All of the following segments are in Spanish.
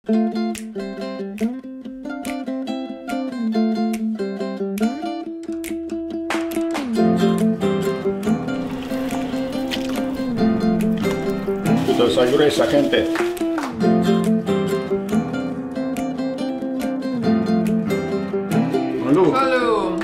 Entonces, gruesa, gente. Salud.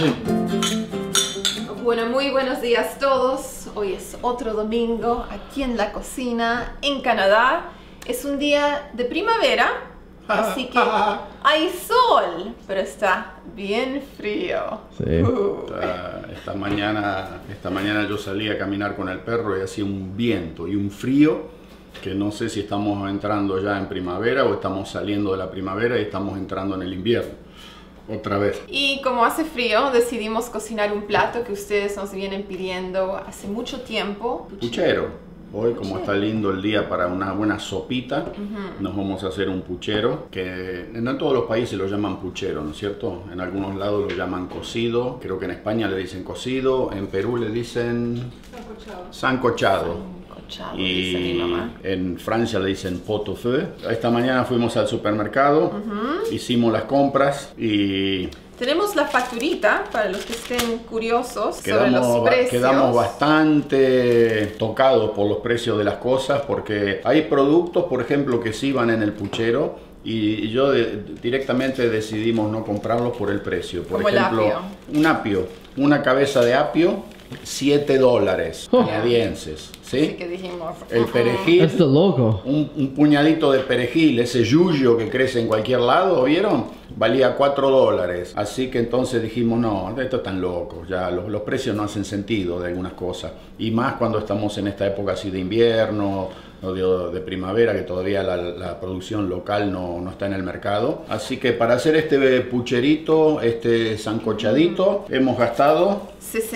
Bueno, muy buenos días a todos. Hoy es otro domingo aquí en la cocina en Canadá. Es un día de primavera, así que hay sol, pero está bien frío. Sí. Esta mañana yo salí a caminar con el perro y hacía un viento y un frío que no sé si estamos entrando ya en primavera o estamos saliendo de la primavera y estamos entrando en el invierno otra vez. Y como hace frío, decidimos cocinar un plato que ustedes nos vienen pidiendo hace mucho tiempo. Puchero. Hoy, como está lindo el día para una buena sopita, nos vamos a hacer un puchero, que no en todos los países lo llaman puchero, ¿no es cierto? En algunos lados lo llaman cocido, creo que en España le dicen cocido, en Perú le dicen sancochado. Y en Francia le dicen pot au feu. Esta mañana fuimos al supermercado, hicimos las compras y tenemos la facturita para los que estén curiosos sobre los precios. Quedamos bastante tocados por los precios de las cosas, porque hay productos, por ejemplo, que sí van en el puchero y yo directamente decidimos no comprarlos por el precio. Por ejemplo, el apio. Un apio, una cabeza de apio, $7 canadienses. ¿Sí? Así que dijimos, el perejil, That's the logo. un puñadito de perejil, ese yuyo que crece en cualquier lado, ¿vieron? Valía $4. Así que entonces dijimos, no, esto es tan loco, ya los precios no hacen sentido de algunas cosas. Y más cuando estamos en esta época así de invierno o de primavera, que todavía la producción local no está en el mercado. Así que para hacer este pucherito, este sancochadito, hemos gastado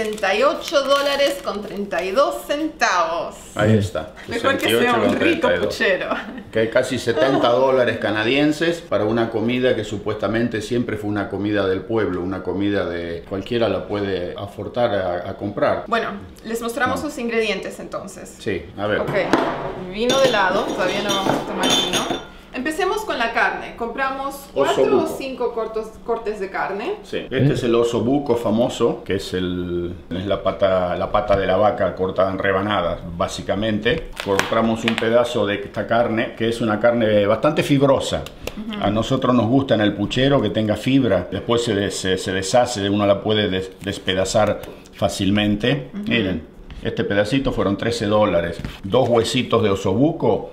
$68.32. Ahí está. Mejor que sea un rico puchero. Que hay casi $70 canadienses para una comida que supuestamente siempre fue una comida del pueblo, una comida de cualquiera la puede afortar a comprar. Bueno, les mostramos los ingredientes entonces. Sí, a ver. Ok, vino de lado, todavía no vamos a tomar vino. Empecemos con la carne. Compramos 4 o 5 cortes de carne. Sí. Este es el oso buco famoso, que es la pata de la vaca cortada en rebanadas, básicamente. Compramos un pedazo de esta carne, que es una carne bastante fibrosa. A nosotros nos gusta en el puchero que tenga fibra. Después se deshace, uno la puede despedazar fácilmente. Miren, este pedacito fueron $13. 2 huesitos de osobuco,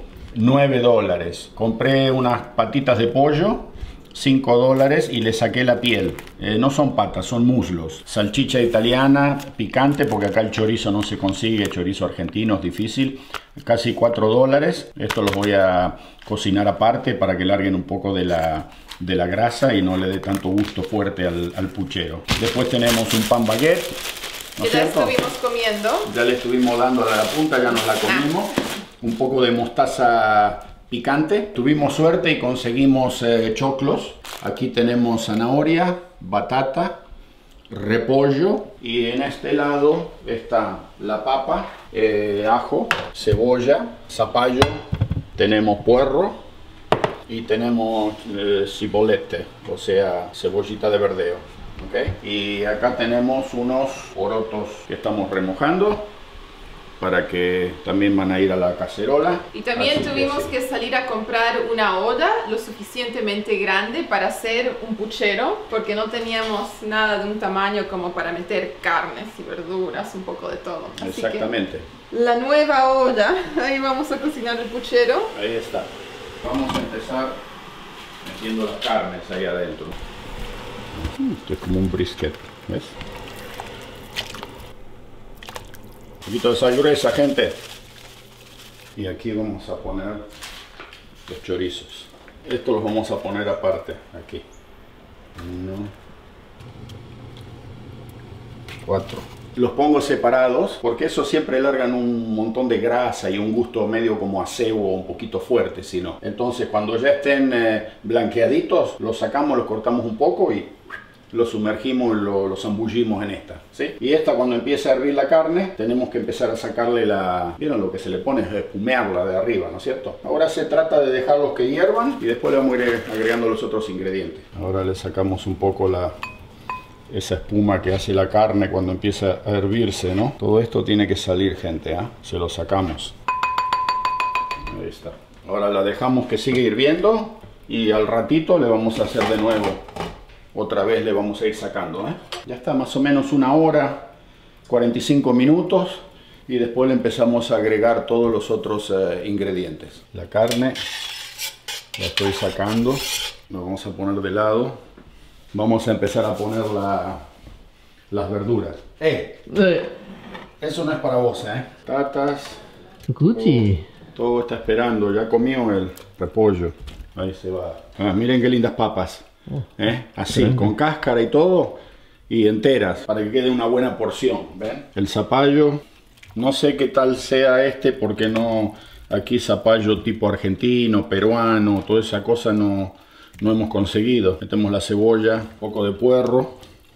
$9. Compré unas patitas de pollo, $5, y le saqué la piel. No son patas, son muslos. Salchicha italiana, picante, porque acá el chorizo no se consigue, chorizo argentino es difícil. Casi $4. Esto los voy a cocinar aparte para que larguen un poco de la grasa y no le dé tanto gusto fuerte al puchero. Después tenemos un pan baguette, ¿no es cierto? Ya estuvimos comiendo. Ya le estuvimos dando a la punta, ya nos la comimos. Un poco de mostaza picante. Tuvimos suerte y conseguimos choclos. Aquí tenemos zanahoria, batata, repollo, y en este lado está la papa, ajo, cebolla, zapallo, tenemos puerro y tenemos cibolete, o sea, cebollita de verdeo. ¿Okay? Y acá tenemos unos porotos que estamos remojando, para que también van a ir a la cacerola. Y también tuvimos que salir a comprar una olla lo suficientemente grande para hacer un puchero, porque no teníamos nada de un tamaño como para meter carnes y verduras, un poco de todo. Así exactamente. Que la nueva olla, ahí vamos a cocinar el puchero. Ahí está. Vamos a empezar metiendo las carnes ahí adentro. Esto es como un brisket, ¿ves? Un poquito de sal gruesa, gente. Y aquí vamos a poner los chorizos. Estos los vamos a poner aparte, aquí. 1, 4. Los pongo separados porque eso siempre largan un montón de grasa y un gusto medio como a cebo, un poquito fuerte, si no. Entonces cuando ya estén blanqueaditos, los sacamos, los cortamos un poco y lo sumergimos, lo zambullimos en esta, ¿sí? Y esta, cuando empieza a hervir la carne, tenemos que empezar a sacarle la... ¿Vieron lo que se le pone? Es espumearla de arriba, ¿no es cierto? Ahora se trata de dejarlos que hiervan y después le vamos a ir agregando los otros ingredientes. Ahora le sacamos un poco esa espuma que hace la carne cuando empieza a hervirse, ¿no? Todo esto tiene que salir, gente, ¿eh? Se lo sacamos. Ahí está. Ahora la dejamos que siga hirviendo y al ratito le vamos a hacer de nuevo. Otra vez le vamos a ir sacando, ¿eh? Ya está más o menos 1 hora, 45 minutos. Y después le empezamos a agregar todos los otros ingredientes. La carne la estoy sacando. Lo vamos a poner de lado. Vamos a empezar a poner las verduras. Eso no es para vos, ¿eh? Tatas. Todo está esperando. Ya comió el repollo. Ahí se va. Ah, miren qué lindas papas. Así, con cáscara y todo, y enteras, para que quede una buena porción, ¿ven? El zapallo, no sé qué tal sea este, porque no, aquí zapallo tipo argentino, peruano, toda esa cosa no hemos conseguido. Metemos la cebolla, un poco de puerro,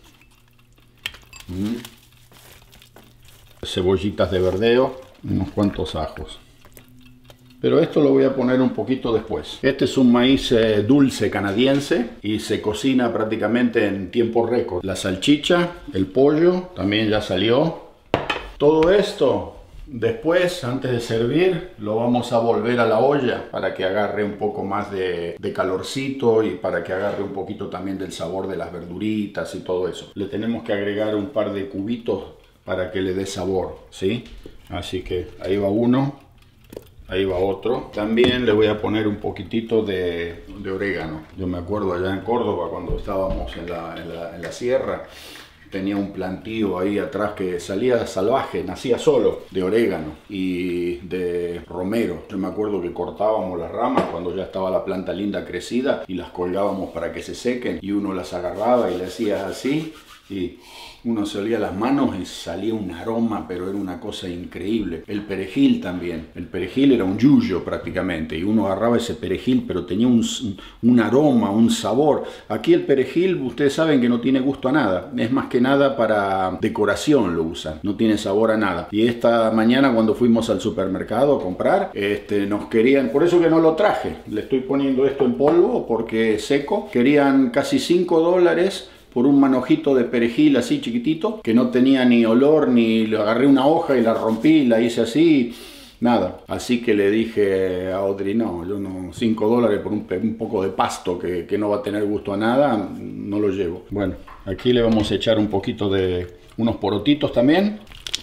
cebollitas de verdeo, unos cuantos ajos. Pero esto lo voy a poner un poquito después. Este es un maíz dulce canadiense y se cocina prácticamente en tiempo récord. La salchicha, el pollo, también ya salió. Todo esto, después, antes de servir, lo vamos a volver a la olla para que agarre un poco más de calorcito y para que agarre un poquito también del sabor de las verduritas y todo eso. Le tenemos que agregar un par de cubitos para que le dé sabor, ¿sí? Así que ahí va uno. Ahí va otro. También le voy a poner un poquitito de orégano. Yo me acuerdo allá en Córdoba, cuando estábamos en la sierra, tenía un plantío ahí atrás que salía salvaje, nacía solo, de orégano y de romero. Yo me acuerdo que cortábamos las ramas cuando ya estaba la planta linda crecida y las colgábamos para que se sequen, y uno las agarraba y le hacía así y uno se olía las manos y salía un aroma, pero era una cosa increíble. El perejil también. El perejil era un yuyo prácticamente, y uno agarraba ese perejil, pero tenía un aroma, un sabor. Aquí el perejil, ustedes saben que no tiene gusto a nada. Es más que nada para decoración lo usan. No tiene sabor a nada. Y esta mañana, cuando fuimos al supermercado a comprar, nos querían, por eso que no lo traje. Le estoy poniendo esto en polvo porque es seco. Querían casi $5 por un manojito de perejil así chiquitito, que no tenía ni olor, ni le agarré una hoja y la rompí, la hice así, nada. Así que le dije a Audrey, no, yo no, $5 por un poco de pasto que no va a tener gusto a nada, no lo llevo. Bueno, aquí le vamos a echar un poquito de unos porotitos también.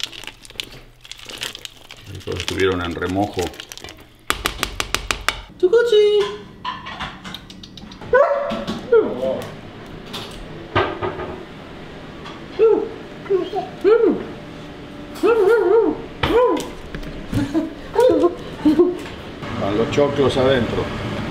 Estos estuvieron en remojo. ¡Tucuchi! Van los choclos adentro.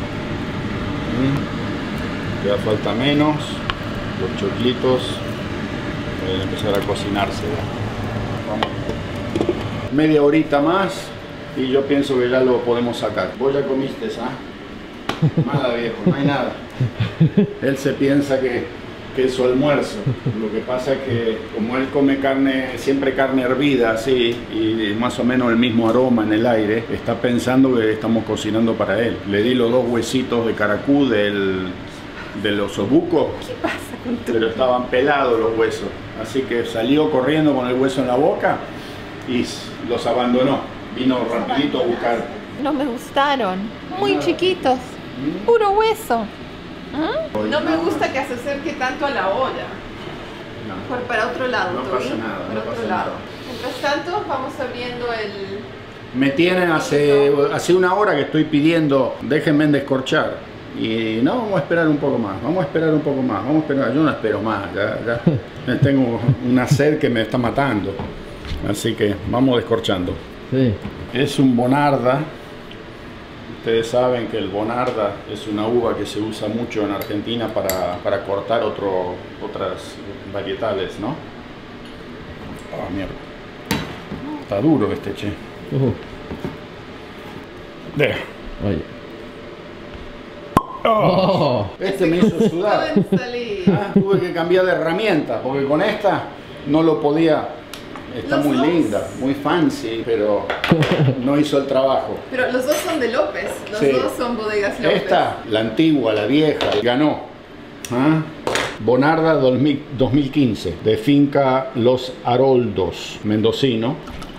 Ya falta menos. Los choclitos pueden empezar a cocinarse. Vamos. Media horita más y yo pienso que ya lo podemos sacar. Vos ya comiste, ¿ah? Nada, viejo, no hay nada. Él se piensa que es su almuerzo. Lo que pasa es que como él come carne, siempre carne hervida así, y más o menos el mismo aroma en el aire, está pensando que estamos cocinando para él. Le di los 2 huesitos de caracú del osobuco. ¿Qué pasa con tu... Pero estaban pelados los huesos, así que salió corriendo con el hueso en la boca y los abandonó. Vino rapidito a buscar. No me gustaron, muy chiquitos, puro hueso. No me gusta que se acerque tanto a la olla. No. Para otro lado. No pasa nada. Para otro lado. Mientras tanto, vamos abriendo el... Me tienen hace 1 hora que estoy pidiendo, déjenme descorchar. Y no, vamos a esperar un poco más. Vamos a esperar un poco más. Vamos a esperar. Yo no espero más. Ya tengo una sed que me está matando. Así que vamos descorchando. Sí. Es un Bonarda. Ustedes saben que el Bonarda es una uva que se usa mucho en Argentina para cortar otras varietales, ¿no? Ah, mierda. Está duro este, che. Oye. Oh, este me hizo sudar. Pueden salir. Tuve que cambiar de herramienta porque con esta no lo podía. Está Los muy dos. linda, muy fancy, pero no hizo el trabajo. Pero los dos son de López. Los Sí. dos son bodegas López. Esta, la antigua, la vieja, ganó. ¿Ah? Bonarda 2015, de finca Los Haroldos, mendocino.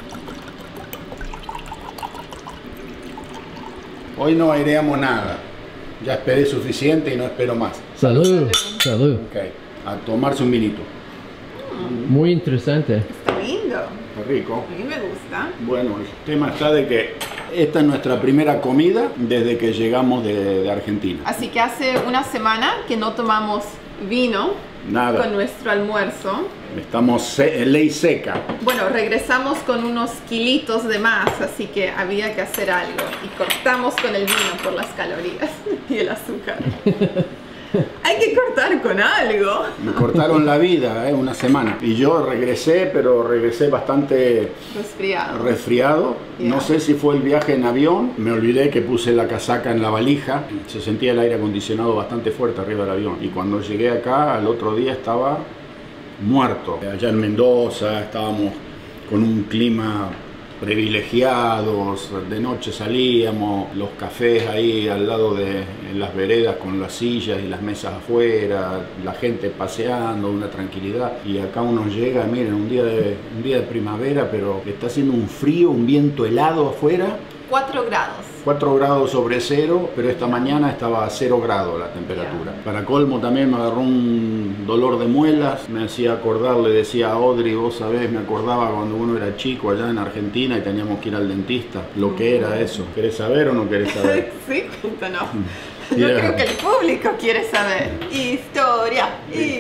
Hoy no aireamos nada. Ya esperé suficiente y no espero más. Salud, salud. Ok, a tomarse un vinito. Muy interesante. Está lindo. Qué rico. A mí me gusta. Bueno, el tema está de que esta es nuestra primera comida desde que llegamos de Argentina. Así que hace una semana que no tomamos vino Nada. con nuestro almuerzo. Estamos en ley seca. Bueno, regresamos con unos kilitos de más, así que había que hacer algo. Y cortamos con el vino por las calorías y el azúcar. Hay que cortar con algo. Me cortaron la vida, una semana. Y yo regresé, pero regresé bastante resfriado. Yeah. No sé si fue el viaje en avión. Me olvidé que puse la casaca en la valija. Se sentía el aire acondicionado bastante fuerte arriba del avión. Y cuando llegué acá, al otro día estaba muerto. Allá en Mendoza estábamos con un clima privilegiados, de noche salíamos, los cafés ahí al lado de en las veredas con las sillas y las mesas afuera, la gente paseando, una tranquilidad. Y acá uno llega, miren, un día de primavera, pero está haciendo un frío, un viento helado afuera. 4 grados. 4 grados sobre cero, pero esta mañana estaba a 0 grados la temperatura. Yeah. Para colmo también me agarró un dolor de muelas, me hacía acordar, le decía a Audrey, vos sabés, me acordaba cuando uno era chico allá en Argentina y teníamos que ir al dentista, lo que era eso. ¿Querés saber o no querés saber? Sí, cuéntanos. Yeah. Yo creo que el público quiere saber. Historia.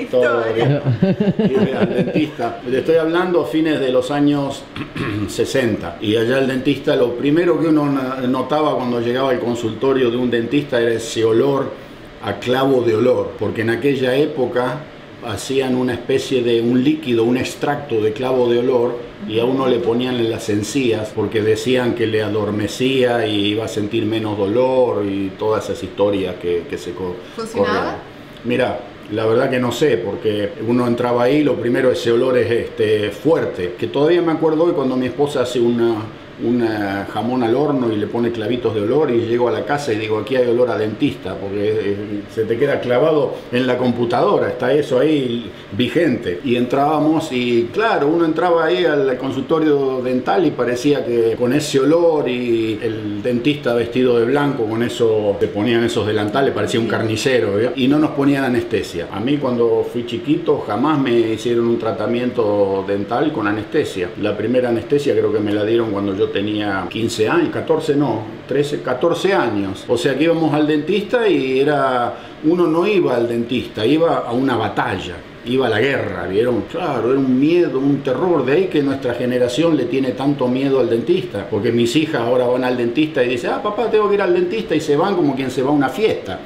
Ir al dentista. Le estoy hablando a fines de los años 60. Y allá el dentista, lo primero que uno notaba cuando llegaba al consultorio de un dentista era ese olor a clavo de olor. Porque en aquella época hacían una especie de un líquido, un extracto de clavo de olor y a uno le ponían en las encías porque decían que le adormecía y iba a sentir menos dolor y todas esas historias que se ¿Funcionaba? corrían. Mira, la verdad que no sé, porque uno entraba ahí, lo primero ese olor es fuerte, que todavía me acuerdo hoy cuando mi esposa hace un jamón al horno y le pone clavitos de olor y llego a la casa y digo, aquí hay olor a dentista, porque se te queda clavado en la computadora, está eso ahí vigente. Y entrábamos y claro, uno entraba ahí al consultorio dental y parecía que con ese olor y el dentista vestido de blanco, con eso, te ponían esos delantales, parecía un carnicero, ¿verdad? Y no nos ponían anestesia. A mí cuando fui chiquito jamás me hicieron un tratamiento dental con anestesia. La primera anestesia creo que me la dieron cuando yo tenía 15 años, 14 no, 13, 14 años. O sea que íbamos al dentista y uno no iba al dentista, iba a una batalla, iba a la guerra, ¿vieron? Claro, era un miedo, un terror, de ahí que nuestra generación le tiene tanto miedo al dentista, porque mis hijas ahora van al dentista y dicen, papá, tengo que ir al dentista, y se van como quien se va a una fiesta.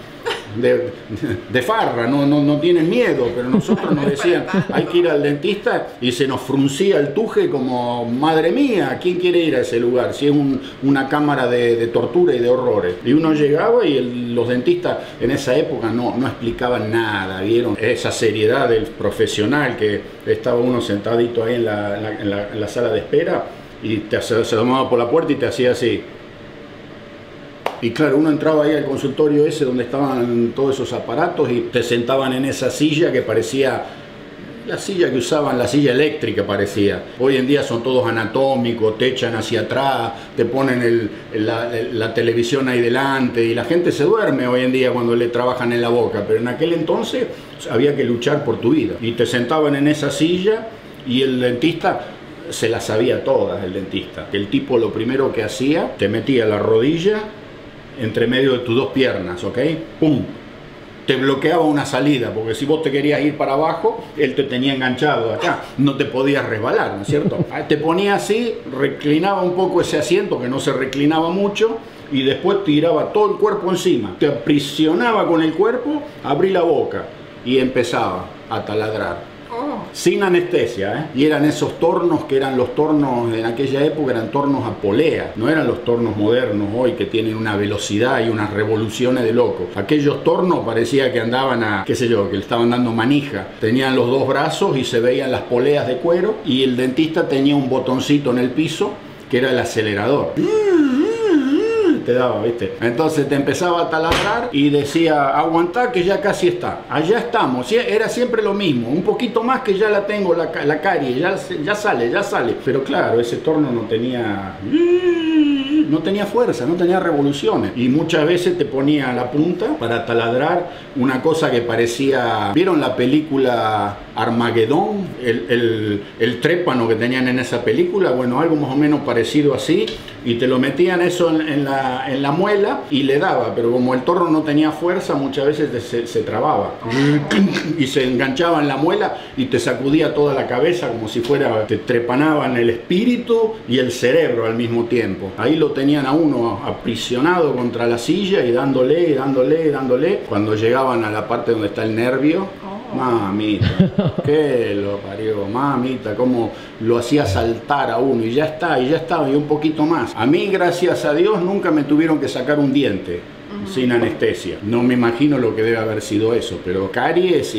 De farra, no tienen miedo, pero nosotros nos decían hay que ir al dentista y se nos fruncía el tuje como madre mía, ¿quién quiere ir a ese lugar? Si es una cámara de tortura y de horrores. Y uno llegaba y los dentistas en esa época no explicaban nada, ¿vieron? Esa seriedad del profesional, que estaba uno sentadito ahí en la sala de espera y se asomaba por la puerta y te hacía así. Y claro, uno entraba ahí al consultorio ese donde estaban todos esos aparatos y te sentaban en esa silla que parecía la silla que usaban, la silla eléctrica parecía. Hoy en día son todos anatómicos, te echan hacia atrás, te ponen la televisión ahí delante y la gente se duerme hoy en día cuando le trabajan en la boca, pero en aquel entonces había que luchar por tu vida. Y te sentaban en esa silla y el dentista se las sabía todas, el dentista. El tipo lo primero que hacía, te metía la rodilla entre medio de tus dos piernas, ¿ok? ¡Pum! Te bloqueaba una salida, porque si vos te querías ir para abajo, él te tenía enganchado acá, no te podías resbalar, ¿no es cierto? Te ponía así, reclinaba un poco ese asiento, que no se reclinaba mucho, y después tiraba todo el cuerpo encima, te aprisionaba con el cuerpo, abrí la boca, y empezaba a taladrar. sin anestesia, ¿eh? Y eran esos tornos que eran los tornos en aquella época, eran tornos a polea, no eran los tornos modernos hoy que tienen una velocidad y unas revoluciones de loco. Aquellos tornos parecía que andaban a, qué sé yo, que le estaban dando manija. Tenían los dos brazos y se veían las poleas de cuero, y el dentista tenía un botoncito en el piso que era el acelerador. Te daba, ¿viste? Entonces te empezaba a taladrar y decía, aguantá que ya casi está. Allá estamos. Era siempre lo mismo. Un poquito más que ya la tengo, la carie. Ya sale, ya sale. Pero claro, ese torno no tenía fuerza, no tenía revoluciones. Y muchas veces te ponía la punta para taladrar una cosa que parecía... ¿Vieron la película Armagedón? El trépano que tenían en esa película. Bueno, algo más o menos parecido así. Y te lo metían eso en la muela y le daba, pero como el torno no tenía fuerza, muchas veces se trababa y se enganchaba en la muela y te sacudía toda la cabeza como si fuera, te trepanaban el espíritu y el cerebro al mismo tiempo. Ahí lo tenían a uno aprisionado contra la silla y dándole y dándole y dándole. Cuando llegaban a la parte donde está el nervio, mamita, que lo parió, mamita, cómo lo hacía saltar a uno, y ya está, y un poquito más. A mí, gracias a Dios, nunca me tuvieron que sacar un diente sin anestesia. No me imagino lo que debe haber sido eso, pero caries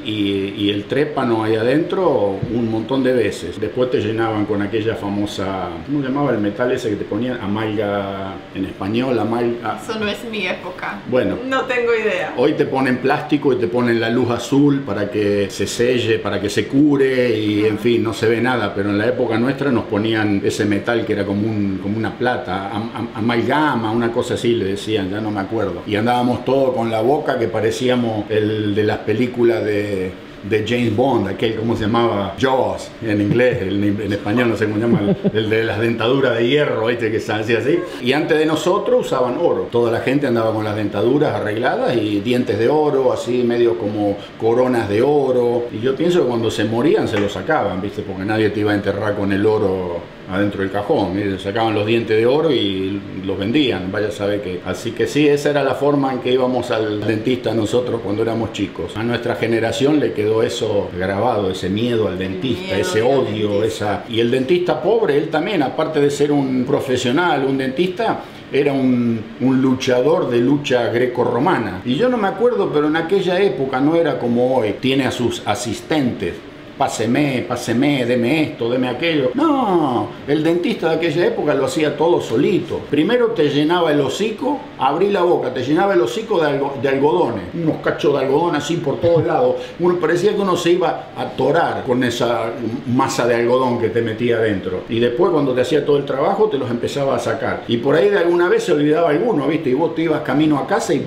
y el trépano ahí adentro un montón de veces. Después te llenaban con aquella famosa, ¿cómo se llamaba el metal ese que te ponían? Amalga, en español, amalga. Eso no es mi época. Bueno. No tengo idea. Hoy te ponen plástico y te ponen la luz azul para que se selle, para que se cure y en fin, no se ve nada, pero en la época nuestra nos ponían ese metal que era como una plata, amalgama, una cosa así le decían, ya no me acuerdo. Y andábamos todos con la boca que parecíamos el de las películas de James Bond, aquel, ¿cómo se llamaba? Jaws, en inglés, en español no sé cómo se llama, el de las dentaduras de hierro, ¿viste? Que se hacía así. Y antes de nosotros usaban oro. Toda la gente andaba con las dentaduras arregladas y dientes de oro, así medio como coronas de oro. Y yo pienso que cuando se morían se lo sacaban, ¿viste? Porque nadie te iba a enterrar con el oro adentro del cajón, y sacaban los dientes de oro y los vendían, vaya a saber qué. Así que sí, esa era la forma en que íbamos al dentista nosotros cuando éramos chicos. A nuestra generación le quedó eso grabado, ese miedo al dentista, ese odio, y el dentista pobre, él también, aparte de ser un profesional, un dentista, era un luchador de lucha grecorromana. Y yo no me acuerdo, pero en aquella época no era como hoy, tiene a sus asistentes. Páseme, deme esto, deme aquello. No, el dentista de aquella época lo hacía todo solito. Primero te llenaba el hocico, abrí la boca, te llenaba el hocico de algodones. Unos cachos de algodón así por todos lados. Uno parecía que uno se iba a atorar con esa masa de algodón que te metía adentro. Y después cuando te hacía todo el trabajo te los empezaba a sacar. Y por ahí de alguna vez se olvidaba alguno, ¿viste? Y vos te ibas camino a casa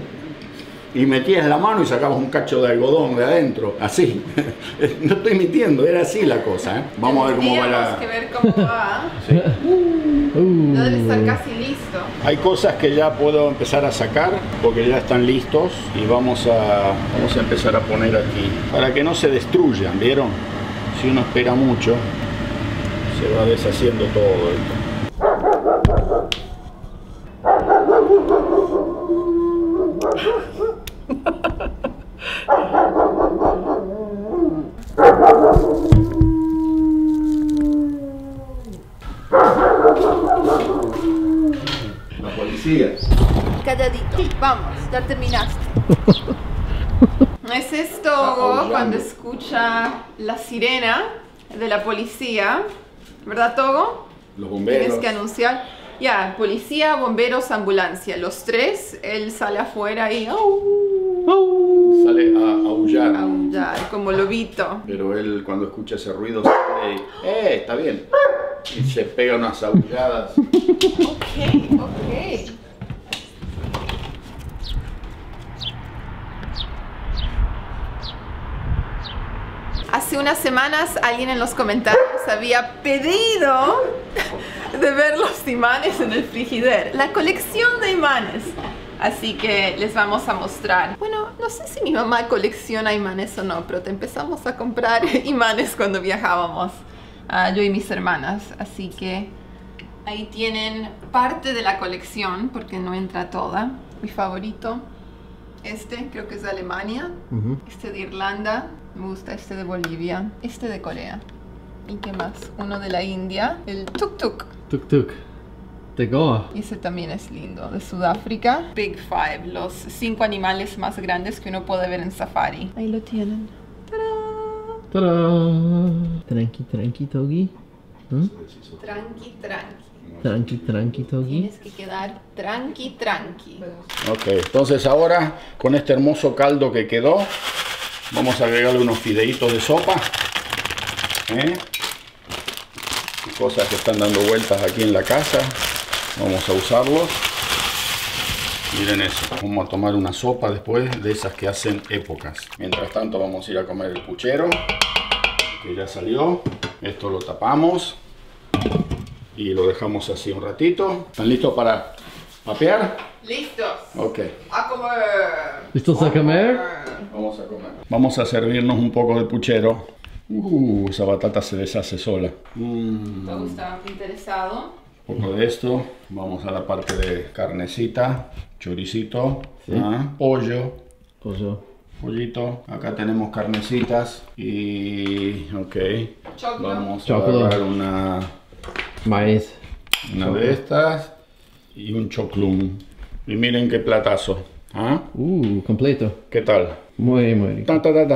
y metías la mano y sacabas un cacho de algodón de adentro, así. No estoy mintiendo, era así la cosa, ¿eh? Vamos a ver cómo va la... Tenemos que ver cómo va. Sí. No debe estar casi listo. Hay cosas que ya puedo empezar a sacar porque ya están listos y vamos a empezar a poner aquí para que no se destruyan, ¿vieron? Si uno espera mucho, se va deshaciendo todo esto. La policía. Calladito, vamos, ya terminaste. Es esto cuando escucha la sirena de la policía, ¿verdad, Togo? Los bomberos. Tienes que anunciar. Ya, policía, bomberos, ambulancia. Los tres, él sale afuera y... Sale a aullar. Aullar, como lobito. Pero él cuando escucha ese ruido sale y... está bien. Y se pega unas aulladas. Ok. Hace unas semanas alguien en los comentarios había pedido de ver los imanes en el frigider, la colección de imanes. Así que les vamos a mostrar. Bueno, no sé si mi mamá colecciona imanes o no, pero te empezamos a comprar imanes cuando viajábamos, yo y mis hermanas. Así que ahí tienen parte de la colección, porque no entra toda. Mi favorito Este creo que es de Alemania. Este de Irlanda. Me gusta este de Bolivia. Este de Corea. ¿Y qué más? Uno de la India. El tuk tuk. Tuk tuk. De Goa. Y ese también es lindo. De Sudáfrica. Big Five. Los 5 animales más grandes que uno puede ver en safari. Ahí lo tienen. ¡Tarán! ¡Tada! Tranqui, tranqui, Togi. Tranqui, tranqui. Tranqui, tranqui, Togi. Tienes que quedar tranqui, tranqui. Ok, entonces ahora con este hermoso caldo que quedó, vamos a agregarle unos fideitos de sopa. Cosas que están dando vueltas aquí en la casa. Vamos a usarlos. Miren eso. Vamos a tomar una sopa después de esas que hacen épocas. Mientras tanto vamos a ir a comer el puchero, que ya salió. Esto lo tapamos y lo dejamos así un ratito. ¿Están listos para papear? ¡Listos! Ok. ¡A comer! ¿Listos a comer? Vamos a comer. Vamos a servirnos un poco de puchero. Esa batata se deshace sola. ¿Te gusta? ¿Interesado? Un poco de esto. Vamos a la parte de carnecita, choricito, Sí. pollo, Pollo. pollito. Acá tenemos carnecitas y ok. Choclo. Vamos a Choclo. agarrar una Maíz. de estas y un choclum. Y miren qué platazo. ¿Ah? Completo. ¿Qué tal? Muy, muy rico. Ta, ta, ta, ta.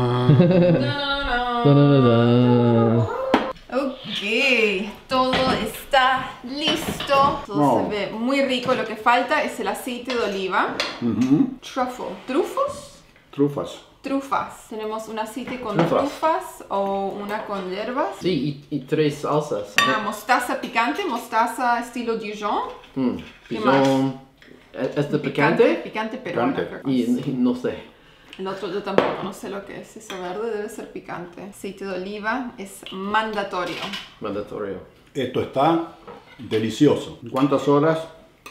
Ta-da-da-da. Ok, todo está listo. Todo No. se ve muy rico. Lo que falta es el aceite de oliva. Truffle. ¿Trufos? Trufas. Trufas. Tenemos un aceite con Trufas. trufas o una con hierbas. Sí, y 3 salsas. Una mostaza picante, mostaza estilo Dijon. ¿Qué Pigeon. ¿Este picante? Picante peruano. Picante. creo que Y es. no sé. El otro yo tampoco, no sé lo que es. Ese verde debe ser picante. Aceite de oliva es mandatorio. Mandatorio. Esto está delicioso. ¿Cuántas horas?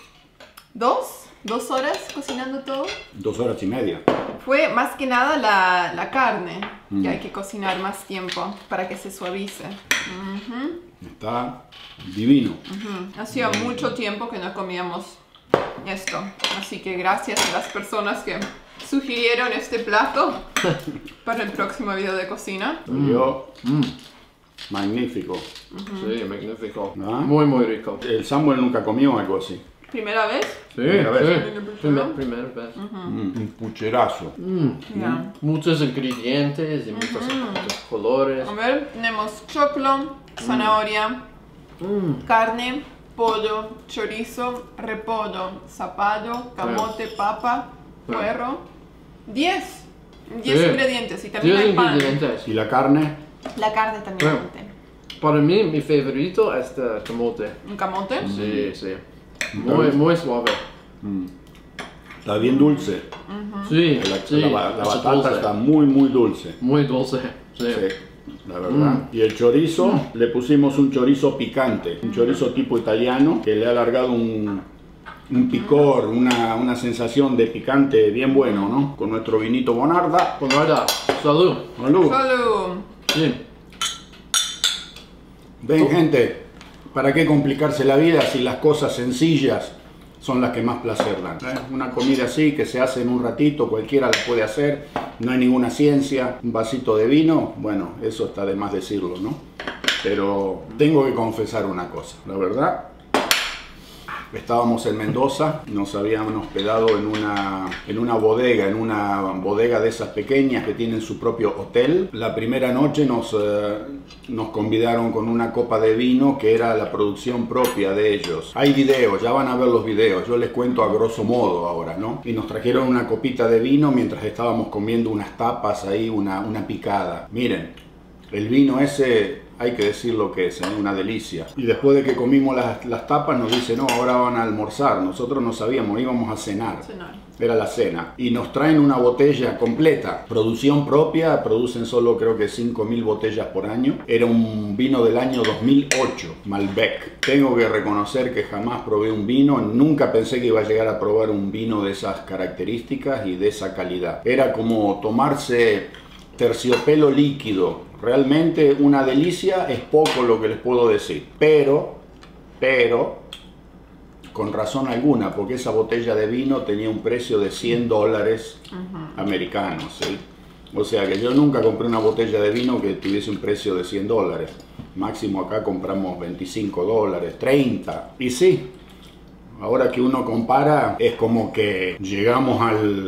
2 horas cocinando todo. 2 horas y media. Fue más que nada la carne, que hay que cocinar más tiempo para que se suavice. Está divino. Hacía mucho tiempo que no comíamos esto, así que gracias a las personas que sugirieron este plato para el próximo video de cocina. Salió magnífico. Sí, magnífico. ¿Ah? Muy, muy rico. El Samuel nunca comió algo así. ¿Primera vez? Sí, Primera vez. Primera vez. Un pucherazo. Ya. Muchos ingredientes y muchos colores. A ver, tenemos choclo, zanahoria, carne, pollo, chorizo, repollo, zapallo, camote, papa, puerro. 10 Sí. ingredientes y también 10 hay pan. ingredientes. Y la carne, La carne también. Sí. Para mí, mi favorito es el camote. Un camote. Sí, sí. Muy, muy suave. está bien dulce. Sí, La, sí. la es batata dulce. está muy dulce. Muy dulce. Sí. Sí, la verdad. Y el chorizo, le pusimos un chorizo picante. Un chorizo tipo italiano que le ha alargado un picor, una sensación de picante bien bueno, ¿no? Con nuestro vinito Bonarda. Con verdad. Salud. Salud. Salud. Sí. Ven, gente, ¿para qué complicarse la vida si las cosas sencillas son las que más placer dan? Una comida así que se hace en un ratito, cualquiera la puede hacer, no hay ninguna ciencia. Un vasito de vino, bueno, eso está de más decirlo, ¿no? Pero tengo que confesar una cosa, la verdad. Estábamos en Mendoza, nos habían hospedado en una bodega de esas pequeñas que tienen su propio hotel. La primera noche nos convidaron con una copa de vino que era la producción propia de ellos. Hay videos, ya van a ver los videos, yo les cuento a grosso modo ahora, ¿no? Y nos trajeron una copita de vino mientras estábamos comiendo unas tapas ahí, una picada. Miren, el vino ese... Hay que decir lo que es, una delicia. Y después de que comimos las tapas nos dice, no, ahora van a almorzar. Nosotros no sabíamos, íbamos a cenar. Era la cena. Y nos traen una botella completa. Producción propia, producen solo creo que 5.000 botellas por año. Era un vino del año 2008, Malbec. Tengo que reconocer que jamás probé un vino, nunca pensé que iba a llegar a probar un vino de esas características y de esa calidad. Era como tomarse terciopelo líquido. Realmente una delicia, es poco lo que les puedo decir. Pero, con razón alguna, porque esa botella de vino tenía un precio de $100 americanos, ¿sí? O sea que yo nunca compré una botella de vino que tuviese un precio de $100. Máximo acá compramos $25, 30. Y sí, ahora que uno compara, es como que llegamos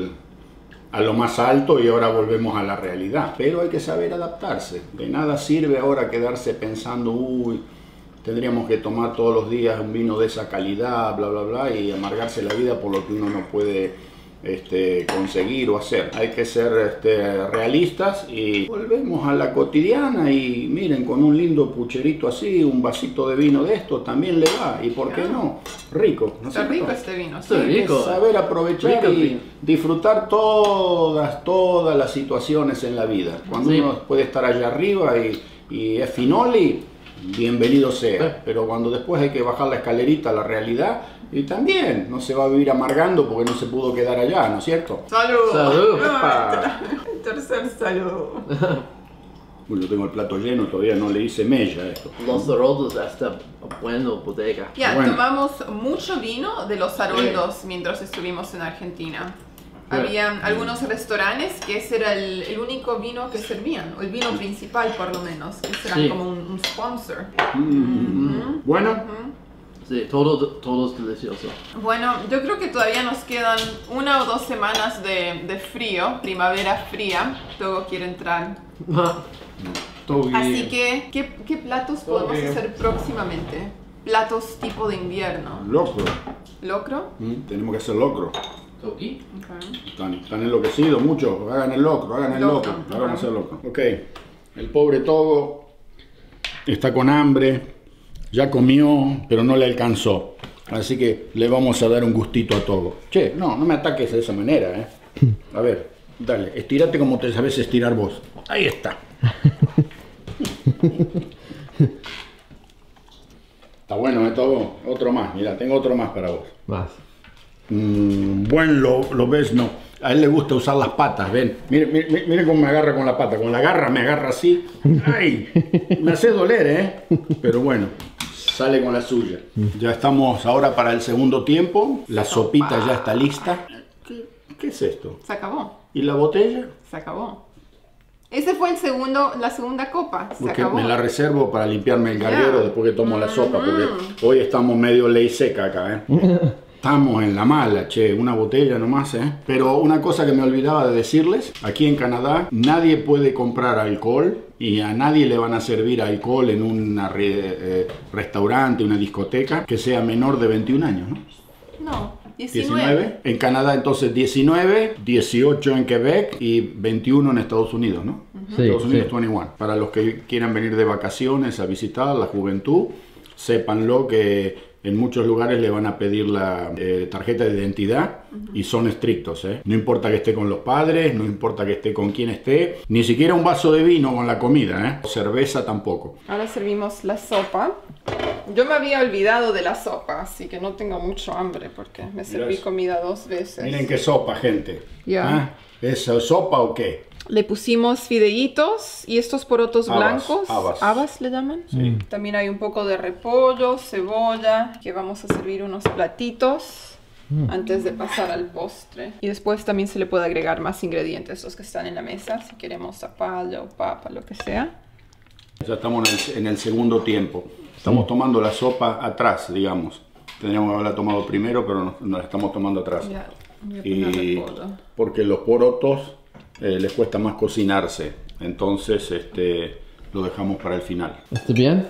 a lo más alto y ahora volvemos a la realidad. Pero hay que saber adaptarse. De nada sirve ahora quedarse pensando, uy, tendríamos que tomar todos los días un vino de esa calidad, bla, bla, bla, y amargarse la vida por lo que uno no puede conseguir o hacer. Hay que ser realistas y volvemos a la cotidiana y miren, con un lindo pucherito así, un vasito de vino de esto también le va, y por qué no, rico, ¿no? Está rico este vino, Está rico. Saber aprovechar Rico y vino. disfrutar todas las situaciones en la vida. Cuando Sí. uno puede estar allá arriba y es finoli, bienvenido sea, pero cuando después hay que bajar la escalerita a la realidad, y también no se va a vivir amargando porque no se pudo quedar allá, ¿no es cierto? ¡Salud! Salud. Epa. Tercer salud. Bueno, yo tengo el plato lleno, todavía no le hice mella a esto. Los Haroldos está bueno, bodega. Ya, Bueno. tomamos mucho vino de los Haroldos mientras estuvimos en Argentina. Bueno. Había algunos restaurantes que ese era el único vino que servían, o el vino principal por lo menos, que serán Sí. como un sponsor. Bueno, Sí, todo es delicioso. Bueno, yo creo que todavía nos quedan 1 o 2 semanas de frío, primavera fría, todo quiere entrar. todo bien. Así que, ¿qué platos Todo podemos bien. hacer próximamente? Platos tipo de invierno. Locro. ¿Locro? Tenemos que hacer locro. ¿Toki? Ok. Están enloquecidos muchos. Hagan el locro, hagan el Locro, locro. Vamos a ajá. hacer locro. Ok. El pobre Togo está con hambre. Ya comió, pero no le alcanzó. Así que le vamos a dar un gustito a Togo. Che, no me ataques de esa manera, ¿eh? A ver, dale. Estírate como te sabes estirar vos. Ahí está. Está bueno, Togo. Otro más. Mira, tengo otro más para vos. Más. Buen lo ves, no. A él le gusta usar las patas, ven. Miren cómo me agarra con la pata. Con la garra me agarra así. ¡Ay! Me hace doler, ¿eh? Pero bueno, sale con la suya. Ya estamos ahora para el segundo tiempo. La sopita ya está lista. ¿Qué es esto? Se acabó, ¿Y la botella? se acabó. Ese fue la segunda copa, se Porque acabó. me la reservo para limpiarme el garguero Ya. después que tomo la sopa. Porque hoy estamos medio ley seca acá, ¿eh? Estamos en la mala, che, una botella nomás, ¿eh? Pero una cosa que me olvidaba de decirles, aquí en Canadá nadie puede comprar alcohol y a nadie le van a servir alcohol en un restaurante, una discoteca, que sea menor de 21 años, ¿no? No, 19. En Canadá entonces 19, 18 en Quebec y 21 en Estados Unidos, ¿no? Sí, Estados Unidos sí. 21. Para los que quieran venir de vacaciones a visitar la juventud, sépanlo que en muchos lugares le van a pedir la tarjeta de identidad y son estrictos, ¿eh? No importa que esté con los padres, no importa que esté con quien esté, ni siquiera un vaso de vino con la comida, ¿eh? Cerveza tampoco. Ahora servimos la sopa. Yo me había olvidado de la sopa, así que no tengo mucho hambre porque me serví eso. comida 2 veces. Miren qué sopa, gente. Ya. ¿Ah? ¿Es sopa o qué? Le pusimos fideitos y estos porotos Habas, blancos. habas. ¿Habas le llaman? Sí. También hay un poco de repollo, cebolla, que vamos a servir unos platitos antes de pasar al postre. Y después también se le puede agregar más ingredientes, los que están en la mesa, si queremos zapallo o papa, lo que sea. Ya estamos en el segundo tiempo. Estamos tomando la sopa atrás, digamos. Tendríamos que haberla tomado primero, pero nos la estamos tomando atrás. Ya, voy a poner Y repollo. porque los porotos les cuesta más cocinarse, entonces lo dejamos para el final. ¿Está bien?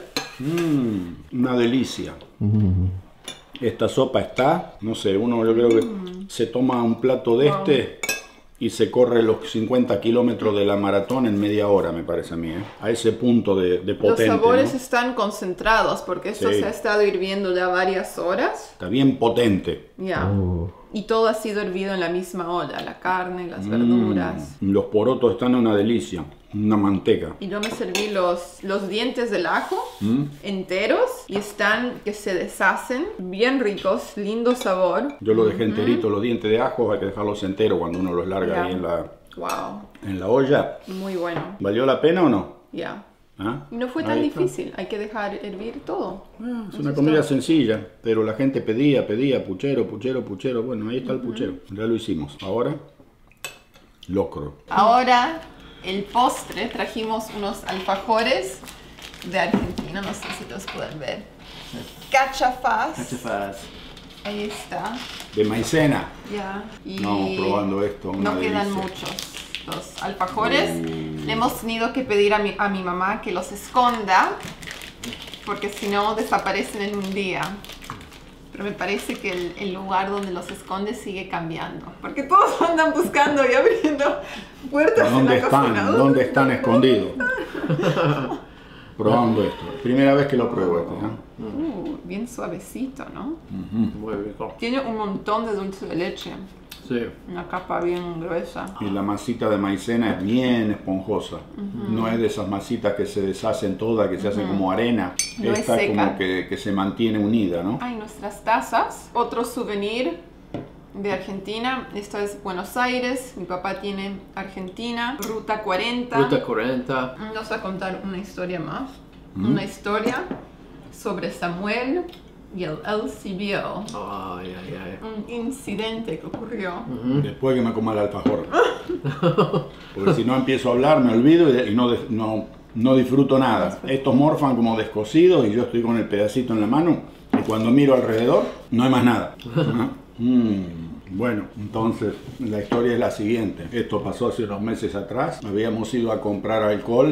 Una delicia. Esta sopa está, no sé, uno yo creo que se toma un plato de este y se corre los 50 kilómetros de la maratón en media hora, me parece a mí, ¿eh? A ese punto de potente. Los sabores ¿no? están concentrados porque esto Sí. se ha estado hirviendo ya varias horas. Está bien potente. Ya. Y todo ha sido hervido en la misma olla, la carne, las verduras. Los porotos están una delicia, una manteca. Y yo me serví los dientes del ajo enteros y están que se deshacen, bien ricos, lindo sabor. Yo lo dejé enterito, los dientes de ajo, hay que dejarlos enteros cuando uno los larga Ya. ahí Wow, en la olla. muy bueno. ¿Valió la pena o no? Ya. ¿Ah? No fue tan difícil, hay que dejar hervir todo. Es una comida sencilla, pero la gente pedía, puchero, puchero, puchero. Bueno, ahí está el puchero. Ya lo hicimos. Ahora, locro. Ahora, el postre, trajimos unos alfajores de Argentina, no sé si los pueden ver. Cachafaz. Cachafaz. Ahí está. De maicena. Ya. Y No, probando esto. Una no quedan delicia. muchos. Los alfajores. Le hemos tenido que pedir a mi mamá que los esconda, porque si no desaparecen en un día. Pero me parece que el lugar donde los esconde sigue cambiando, porque todos andan buscando y abriendo puertas ¿Dónde en la están? cocina. ¿Dónde están escondidos? Probando esto. Primera vez que lo pruebo este, ¿no? Bien suavecito, ¿no? Muy rico. Tiene un montón de dulce de leche. Sí. Una capa bien gruesa. Y la masita de maicena es bien esponjosa. No es de esas masitas que se deshacen todas, que se hacen como arena. No es Esta seca. como que se mantiene unida, ¿no? Hay nuestras tazas. Otro souvenir de Argentina. Esto es Buenos Aires. Mi papá tiene Argentina. Ruta 40. Ruta 40. Nos va a contar una historia más. Una historia sobre Samuel y el LCBO. Ay, ay, ay. Un incidente que ocurrió. Después que me coma el alfajor. Porque si no empiezo a hablar, me olvido y no disfruto nada. Estos morfan como descosidos y yo estoy con el pedacito en la mano. Y cuando miro alrededor, no hay más nada. Bueno, entonces la historia es la siguiente. Esto pasó hace unos meses atrás. Habíamos ido a comprar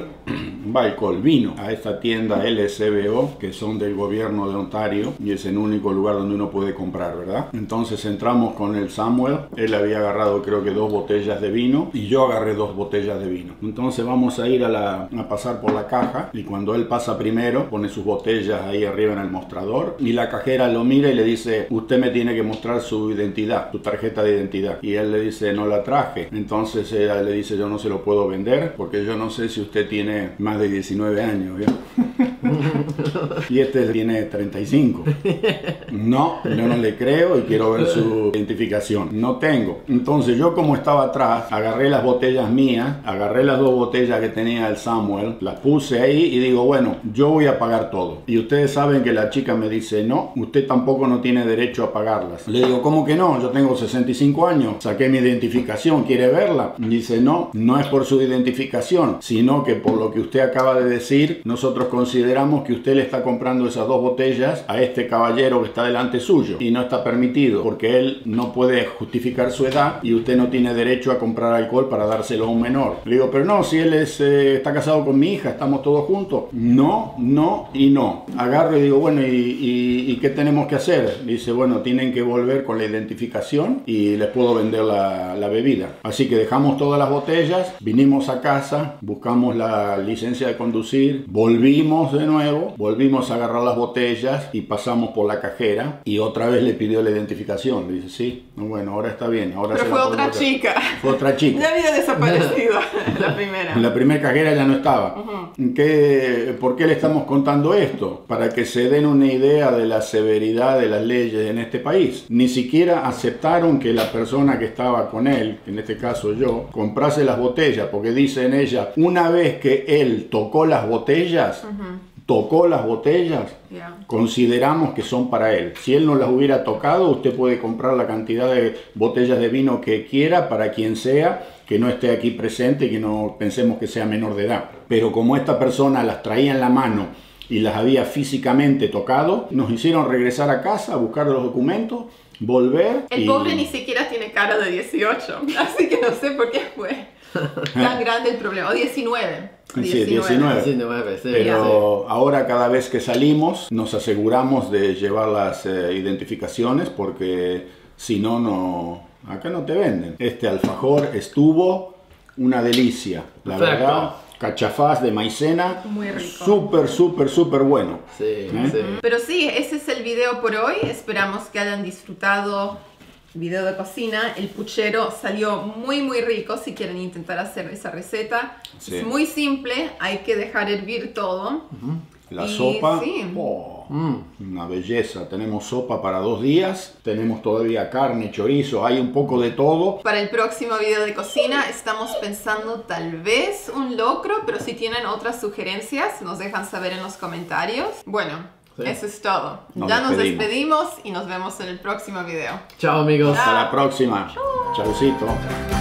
vino, a esta tienda LCBO, que son del gobierno de Ontario, y es el único lugar donde uno puede comprar, ¿verdad? Entonces entramos con el Samuel. Él había agarrado creo que 2 botellas de vino y yo agarré 2 botellas de vino. Entonces vamos a ir a pasar por la caja, y cuando él pasa primero, pone sus botellas ahí arriba en el mostrador, y la cajera lo mira y le dice: usted me tiene que mostrar su identidad, su tarjeta de identidad. Y él le dice: no la traje. Entonces ella le dice: yo no se lo puedo vender porque yo no sé si usted tiene más de 19 años, ¿ya? Y este tiene 35. No, yo no le creo y quiero ver su identificación. No tengo. Entonces yo, como estaba atrás, agarré las botellas mías, agarré las 2 botellas que tenía el Samuel, las puse ahí y digo: bueno, yo voy a pagar todo. Y ustedes saben que la chica me dice: no, usted tampoco no tiene derecho a pagarlas. Le digo: ¿cómo que no? Yo tengo 65 años, saqué mi identificación, ¿quiere verla? Y dice: no, no es por su identificación, sino que por lo que usted acaba de decir, nosotros consideramos que usted le está comprando esas 2 botellas a este caballero que está delante suyo, y no está permitido porque él no puede justificar su edad y usted no tiene derecho a comprar alcohol para dárselo a un menor. Le digo: pero no, si él está casado con mi hija, estamos todos juntos. No, no y no. Agarro y digo: bueno, ¿y qué tenemos que hacer? Dice: bueno, tienen que volver con la identificación y les puedo vender la bebida. Así que dejamos todas las botellas, vinimos a casa, buscamos la licencia de conducir, volvimos de nuevo, volvimos a agarrar las botellas y pasamos por la cajera y otra vez le pidió la identificación. Dice: sí, bueno, ahora está bien. Ahora Pero fue otra chica. Fue otra chica. Ya había desaparecido la primera. En la primera cajera ya no estaba. ¿Por qué le estamos contando esto? Para que se den una idea de la severidad de las leyes en este país. Ni siquiera aceptaron que la persona que estaba con él, en este caso yo, comprase las botellas, porque dice en ella: una vez que él tocó las botellas, consideramos que son para él. Si él no las hubiera tocado, usted puede comprar la cantidad de botellas de vino que quiera para quien sea que no esté aquí presente y que no pensemos que sea menor de edad. Pero como esta persona las traía en la mano y las había físicamente tocado, nos hicieron regresar a casa a buscar los documentos, volver. El pobre ni siquiera tiene cara de 18, así que no sé por qué fue tan grande el problema. O 19. Sí, 19. 19, sí. Pero ahora cada vez que salimos nos aseguramos de llevar las identificaciones, porque si no, acá no te venden. Este alfajor estuvo una delicia, la Perfecto. verdad. Cachafaz de maicena, Muy rico. súper bueno. Sí, ¿Eh? sí. Pero sí, ese es el video por hoy. Esperamos que hayan disfrutado el video de cocina. El puchero salió muy rico si quieren intentar hacer esa receta. Sí. Es muy simple, hay que dejar hervir todo. La Y sopa, sí. una belleza. Tenemos sopa para 2 días, tenemos todavía carne, chorizo, hay un poco de todo. Para el próximo video de cocina estamos pensando tal vez un locro, pero si tienen otras sugerencias nos dejan saber en los comentarios. Bueno, eso es todo. Ya nos despedimos y nos vemos en el próximo video. Chao amigos. Hasta la próxima. Chaucito.